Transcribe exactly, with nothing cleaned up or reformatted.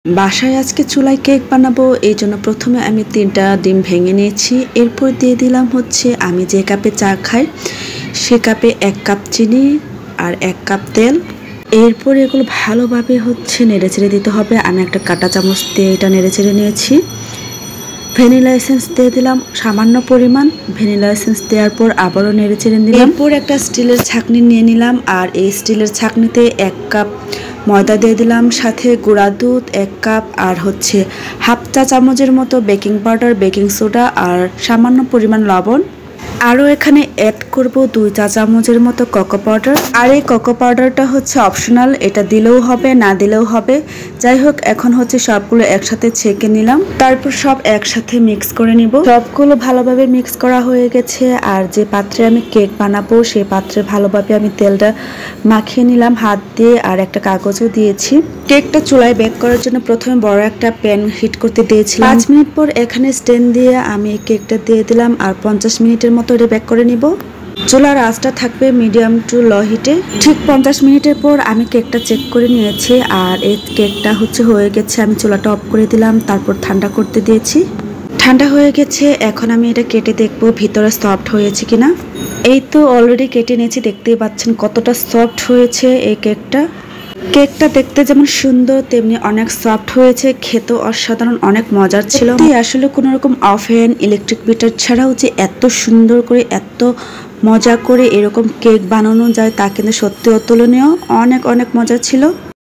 বাসায় আজকে চুলায় কেক বানাবো, এই জন্য প্রথমে আমি তিনটা ডিম ভেঙে নিয়েছি। এরপর দিয়ে দিলাম হচ্ছে আমি যে কাপে চা খাই সে কাপে এক কাপ চিনি আর এক কাপ তেল। এরপর এগুলো ভালোভাবে হচ্ছে নেড়ে চেড়ে দিতে হবে। আমি একটা কাঁটা চামচ দিয়ে এটা নেড়ে চেড়ে নিয়েছি। ভ্যানিলা এসেন্স দিয়ে দিলাম সামান্য পরিমাণ। ভ্যানিলা এসেন্স দেওয়ার পর আবারও নেড়ে চেড়ে দিলাম। এরপর একটা স্টিলের ছাঁকনি নিয়ে নিলাম আর এই স্টিলের ছাঁকনিতে এক কাপ ময়দা দিয়ে দিলাম, সাথে গুঁড়া দুধ এক কাপ আর হচ্ছে হাফ চা চামচের মতো বেকিং পাউডার, বেকিং সোডা আর সামান্য পরিমাণ লবণ। আরও এখানে অ্যাড করব দুই চা চামচের মতো কোকো পাউডার। আর এই কোকো পাউডারটা হচ্ছে অপশনাল, এটা দিলেও হবে না দিলেও হবে। যাই হোক, এখন হচ্ছে সবগুলো একসাথে ছেঁকে নিলাম, তারপর সব একসাথে মিক্স করে নিব। সবগুলো ভালোভাবে মিক্স করা হয়ে গেছে। আর যে পাত্রে আমি কেক বানাবো সেই পাত্রে ভালোভাবে আমি তেলটা মাখিয়ে নিলাম হাত দিয়ে, আর একটা কাগজও দিয়েছি। কেকটা চুলায় বেক করার জন্য প্রথমে বড় একটা প্যান হিট করতে দিয়েছিলাম। পাঁচ মিনিট পর এখানে স্ট্যান্ড দিয়ে আমি কেকটা দিয়ে দিলাম আর পঞ্চাশ মিনিটের মতো এটা বেক করে নিব। চুলার আঁচটা থাকবে মিডিয়াম টু লো হিটে। ঠিক পঞ্চাশ মিনিটের পর আমি কেকটা চেক করে নিয়েছি আর এই কেকটা হচ্ছে হয়ে গেছে। আমি চুলাটা অফ করে দিলাম, তারপর ঠান্ডা করতে দিয়েছি। ঠান্ডা হয়ে গেছে, এখন আমি এটা কেটে দেখবো ভিতরে সফট হয়েছে কিনা। এই তো অলরেডি কেটে নিয়েছি, দেখতেই পাচ্ছেন কতটা সফট হয়েছে এই কেকটা। কেকটা দেখতে যেমন সুন্দর তেমনি অনেক সফট হয়েছে, খেতেও অসাধারণ অনেক মজার ছিল। আসলে কোনো রকম ওভেন, ইলেকট্রিক বিটার ছাড়াও যে এত সুন্দর করে এত মজা করে এরকম কেক বানানো যায় তা কিন্তু সত্যি অতুলনীয়, অনেক অনেক মজা ছিল।